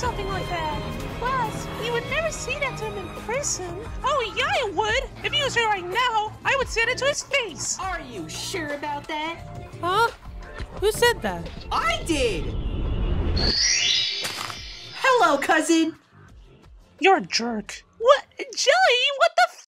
something like that. Plus, you would never say that to him in prison. Oh, yeah, I would. If he was here right now, I would say it to his face. Are you sure about that? Huh? Who said that? I did! Hello, cousin! You're a jerk. What? Jelly, what the